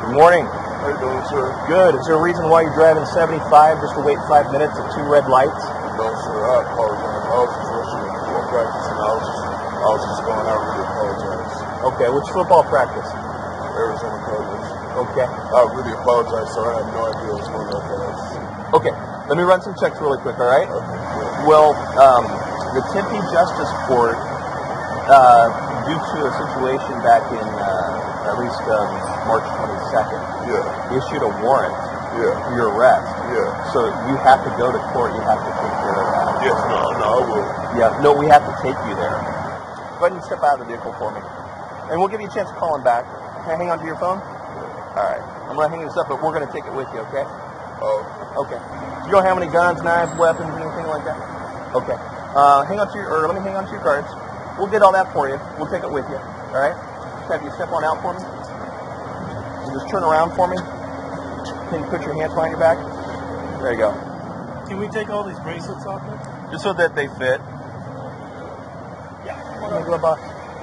Good morning. How you doing, sir? Good. Is there a reason why you're driving 75 just to wait 5 minutes at 2 red lights? No, sir. I apologize. I was just rushing to football practice, and I was just going out. Really apologize. Okay. Which football practice? Arizona Cardinals. Okay. I really apologize, sir. I had no idea it was going that fast. Okay. Let me run some checks really quick, all right? Okay. Yeah. Well, the Tempe Justice Court, due to a situation back in at least March 22nd, issued a warrant for your arrest. Yeah. So you have to go to court. You have to take care of that. Yes, no, I will. Yeah, no, we have to take you there. Go ahead and step out of the vehicle for me. And we'll give you a chance to call him back. Can I hang on to your phone? Yeah. All right. I'm going to hang this up, but we're going to take it with you, okay? Oh. Okay. You don't have any guns, knives, weapons, anything like that? Okay. Let me hang on to your cards. We'll get all that for you. We'll take it with you. All right? Just have you step on out for me. And just turn around for me. Can you put your hands behind your back? There you go. Can we take all these bracelets off there? Just so that they fit. Yeah. Let me glove box.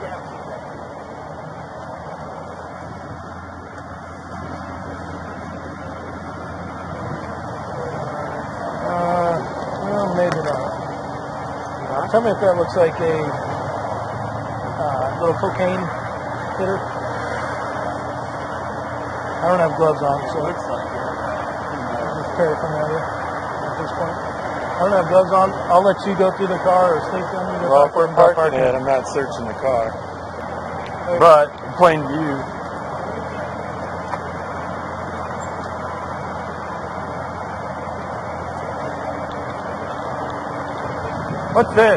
Well, maybe not. Tell me if that looks like a little cocaine hitter. I don't have gloves on, so Looks like it. just paraphernalia at this point. I don't have gloves on. I'll let you go through the car or stay down in the Well, back. if we're parking it, I'm not searching the car. But plain view. What's this?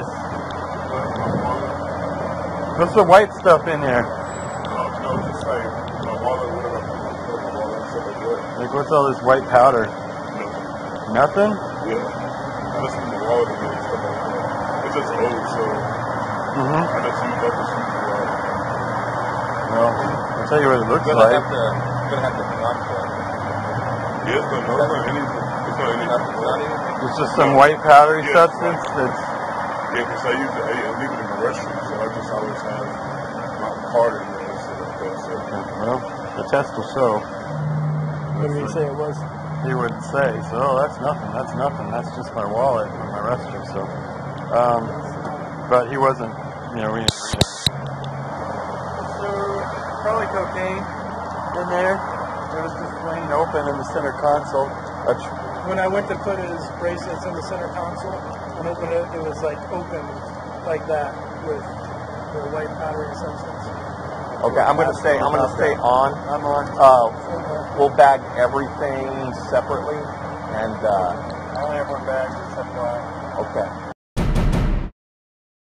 What's the white stuff in here? No, just like my wallet, whatever. Like, what's all this white powder? Nothing? Yeah. Just in the wallet and stuff like that. It's just old, so I just use that to shoot the wallet. Well, I'll tell you what it looks You're going like. to have to hang on to it. Yes, but no, it's not anything. It's not anything. It's just some white powdery Yeah. substance that's... Yeah, because I leave it in the restroom, so I just always have my card in there and stuff like that. So. Well, the test will show. What did he say it was? He wouldn't say, so, oh, that's nothing, that's just my wallet and my restroom, so. But he wasn't, we didn't read it. So, probably cocaine in there. It was just plain open in the center console. When I went to put his bracelets in the center console and open it, it was like open like that with the white powdery substance. Okay, I'm going to stay on. I'm on. We'll bag everything separately, and I only have one bag, except